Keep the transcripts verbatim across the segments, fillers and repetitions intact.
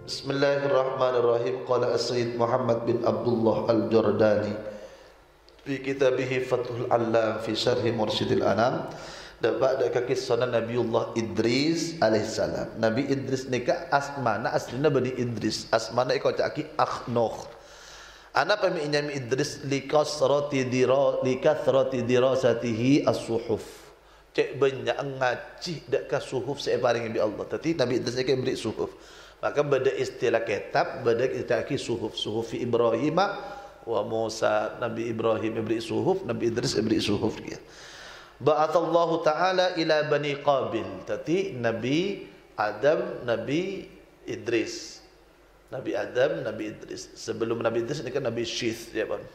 Bismillahirrahmanirrahim. Qala As-Sayyid Muhammad bin Abdullah Al-Jordani fi kitabih Fathul Allam fi Syarh Mursyidil Anam. Dan pada kisah Nabiullah Idris alaihissalam. Nabi Idris ni ka asmana aslina Bani Idris. Asmana iko caki Akhnoh. Ana pami inyami Idris likasrati dira likathrati dirasatihi as-suhuf. Cek banyak ngaji dak ka suhuf saya paring bi Allah. Tadi Nabi Idris ke beri suhuf. Maka beda istilah kitab, beda caki suhuf. Suhuf Ibrahim wa Musa. Nabi Ibrahim beri suhuf, Nabi Idris beri suhuf dia. Ba'athallahu ta'ala ila Bani Qabil. Tadi Nabi Adam, Nabi Idris. Nabi Adam, Nabi Idris. Sebelum Nabi Idris ni kan Nabi Syith ya kan.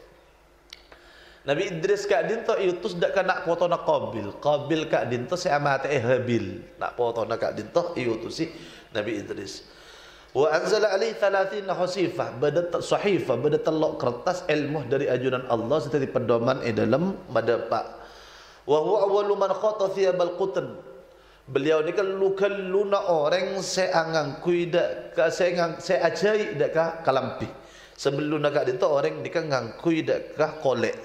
Nabi Idris kak dinto iutus dak kan nak foto nak Qabil. Qabil kak dinto si amate eh Habil. Nak foto nak kak dinto iutusi Nabi Idris. Wa anzala alaihi thalathina hasifah, bada sahifah, bada telok kertas ilmu dari ajunan Allah seperti pedoman eh dalam madapak. Wa huwa awwalu man khata thiyabal qutn. Beliau ni kan lukalluna orang seangang kuida ka seangang se ajai dak ka kalampi. Sebelum nak dinto orang ni kan ngangkui dak ka kolek.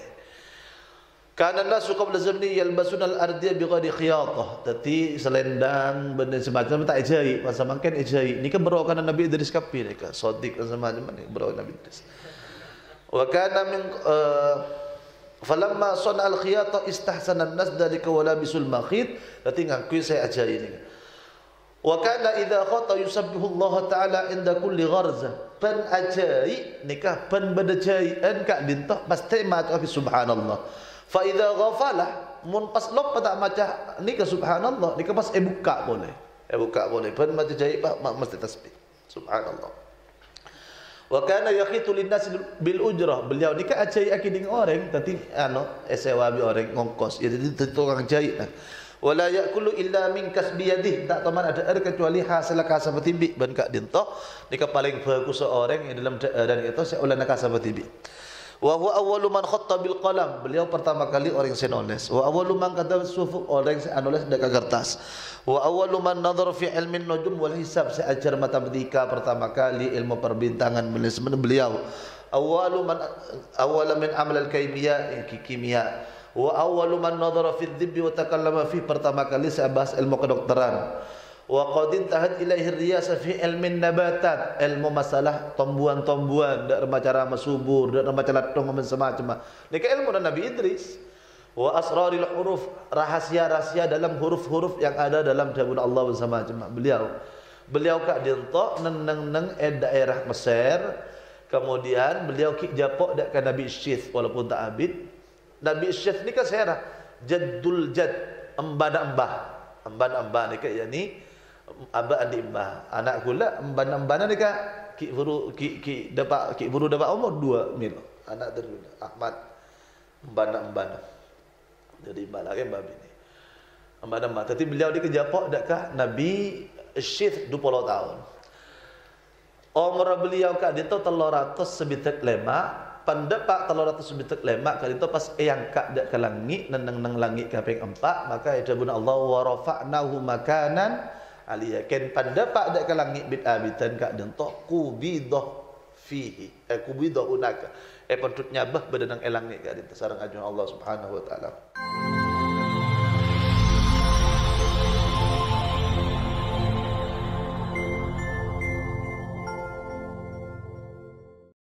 Kana nasu qabla zamni yalbasuna al-ardiyya bighadi khiyatah. Tati selendang benda semacam tak ajai, masa makan ajai. Ni kan berokan Nabi Idris kapi ni kan. Sadiq semacam ni berokan Nabi Idris. Wa kana min uh, falamma sana al-khiyata istahsana an-nas dalika wala bisul makhit. Dadi ngakui saya aja ini. Wa kana idza khata yusabbihu Allah taala inda kulli gharza. Pen ajai nikah pen bedajai en kak dintah pasti maca subhanallah. Fa idza ghafala mun pas lop tak maca nikah subhanallah nikah pas e buka boleh. E buka boleh pen maca jai pak mesti tasbih. Subhanallah. Wa kana yakhitu linnas bil ujrah. Beliau ni kan ajai akiding orang tapi ano sewa bi orang ngongkos. Ya jadi tukang jahit lah. Wala yakulu illa min kasbi yadih. Tak taman ada er kecuali hasil kasab tibi ban kak dinto. Ni ka paling bagus seorang yang dalam dan itu saya ulah kasab tibi. Wa huwa awwalu man khatta bil qalam. Beliau pertama kali orang yang nulis. Wa awwalu man kataba sufuk orang yang nulis dekat kertas. Wa awwalu man nadhara fi ilmin nujum wal hisab. Saya ajar matematika pertama kali ilmu perbintangan beliau. Awwalu man awwala min amal al kimia kimia. Wa awwalu man nadhara fi dhibbi wa takallama fi. Pertama kali saya bahas ilmu kedokteran. Wa qad intahat ilaihi riyasa fi ilmin nabatat. Ilmu masalah tumbuhan-tumbuhan dak cara masubur dak masalah tung semacam. Ni ke ilmu Nabi Idris. Wa asraril huruf, rahasia-rahasia dalam huruf-huruf yang ada dalam dabun Allah bersama jemaah beliau. Beliau kak dinto neng neng eh daerah Mesir. Kemudian beliau ki japok dak ke Nabi Syith walaupun tak abid. Nabi Syith ni kan serah jaddul jad, embana-embah. Embana-embah ni kan yani aba andi embah. Anak kula embana-embana ni kan ki buru ki ki dapat ki buru dapat umur dua mil. Anak teruna Ahmad embana-embana. Jadi malak kan babi ni. Embana-embana. Tapi beliau di kejapok dekat Nabi Syith dua puluh tahun. Umur beliau kat dia tu telur ratus sebitak lemak. Pendapat telur ratus sebitak lemak kali itu pas yang kat dak ke langit nang nang langit kaping empat maka ada buna Allah wa rafa'nahu makanan aliyah. Ken pendapat dak ke langit bid abitan kat dia tu kubidah fihi. Eh kubidah unaka. Eh pentut nyabah badan nang elang ni kat dia sareng ajuan Allah Subhanahu wa taala.